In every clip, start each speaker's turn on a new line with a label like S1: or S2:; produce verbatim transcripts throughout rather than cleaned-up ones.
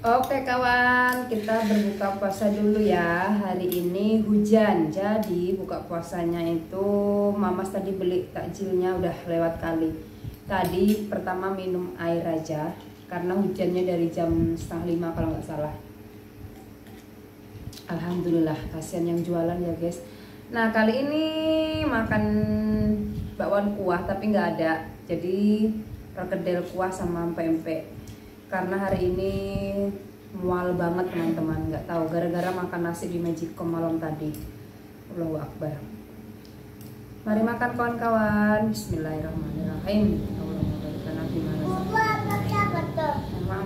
S1: Oke kawan, kita berbuka puasa dulu ya. Hari ini hujan, jadi buka puasanya itu Mamas tadi beli takjilnya udah lewat kali. Tadi pertama minum air aja, karena hujannya dari jam setengah lima kalau nggak salah. Alhamdulillah, kasihan yang jualan ya guys. Nah kali ini makan bakwan kuah tapi nggak ada, jadi perkedel kuah sama pempek. Karena hari ini mual banget teman-teman, nggak tahu gara-gara makan nasi di Magicom malam tadi. Allahu Akbar. Mari makan kawan-kawan. Bismillahirrahmanirrahim. Allahumma barik lana fi ma razaqtana.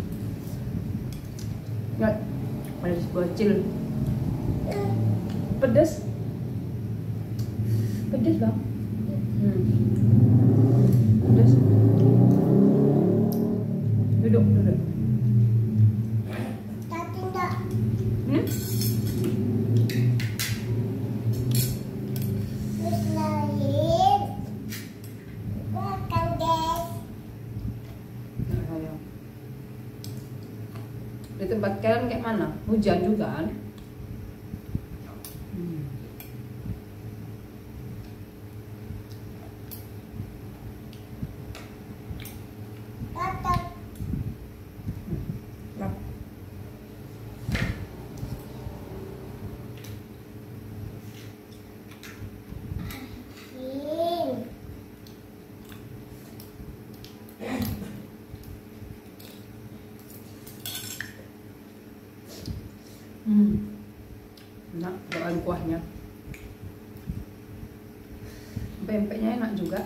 S1: Nggak, pedas bocil. Pedas. Pedas bang. Hmm. Pedas. Duduk, duduk.
S2: Tapi enggak.
S1: Hmm?
S2: Bismillahirrahmanirrahim. Makan guys.
S1: Nah, ayo. Di tempat kalian kayak mana? Hujan juga kan? Hmm.
S2: Makan.
S1: Nah.
S2: Ini.
S1: Hmm. Enak bakwan kuahnya. Pempeknya enak juga.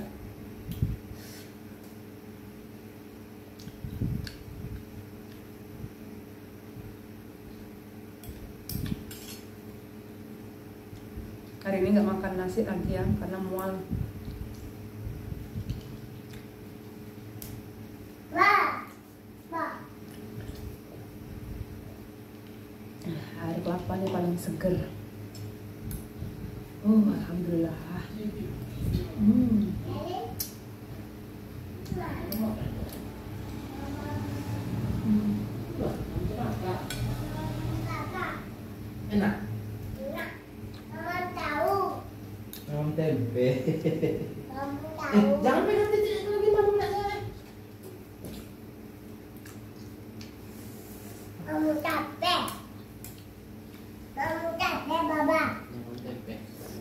S1: Hari ini nggak makan nasi lagi ya, karena mual.
S2: Wah. Wah.
S1: Air kelapa nih paling seger. Oh, alhamdulillah. Hmm. Hmm.
S3: Enak.
S2: Enak. Mama tahu.
S3: Mam tempe.
S2: Kamu
S3: Eh,
S2: tahu.
S3: jangan pegang titik lagi malu nak.
S2: Kamu capek. Kamu capek, Baba.
S3: Mam tempe.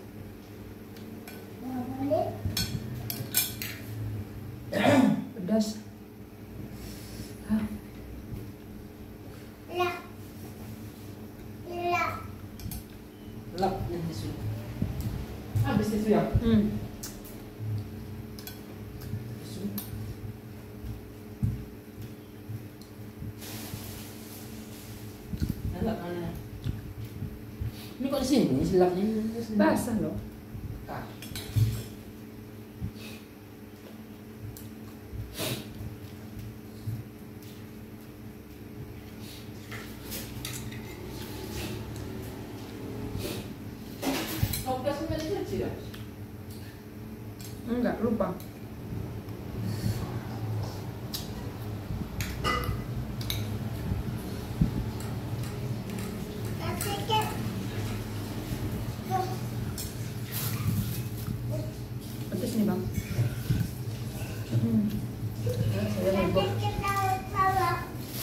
S2: Nggak boleh.
S1: Pedas. Hah,
S2: Lah. Lah.
S3: Lap yang tisu. Habis tisu ya?
S1: hmm.
S3: Tisu. Lap mana? Ini kok di sini silapnya?
S1: Basah loh.
S3: Ah. Toples sampai dicuci ya?
S1: Enggak, lupa.
S2: Kasih ke. Tuh.
S1: Pedas nih bang. Hmm. Ya, saya heboh.
S2: Kasih ke tahu-tahu.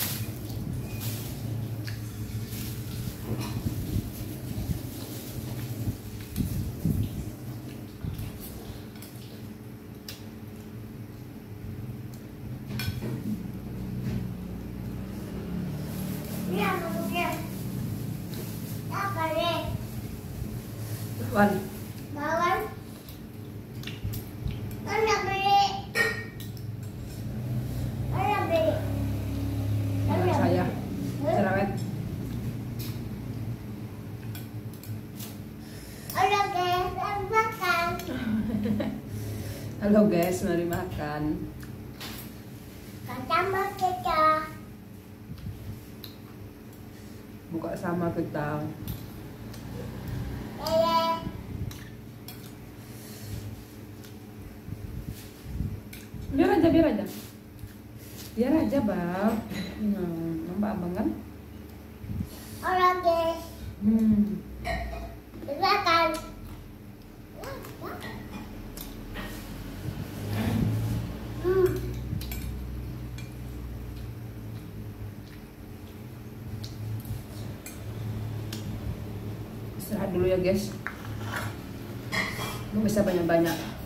S2: Iya, mungkin. Apa deh?
S1: Wan,
S2: Bawang. Mana beli? Mana beli?
S1: dengan saya cerewet.
S2: Halo guys, selamat makan.
S1: Halo guys, mari makan.
S2: Kacang kita.
S1: Buka sama kita.
S2: Lele.
S1: Biar aja, biar aja. Biar aja, Bang. Nah, nampak abang kan?
S2: Orang guys,
S1: Hmm.
S2: makan. Hmm.
S1: Istirahat dulu ya guys. Lu bisa banyak-banyak.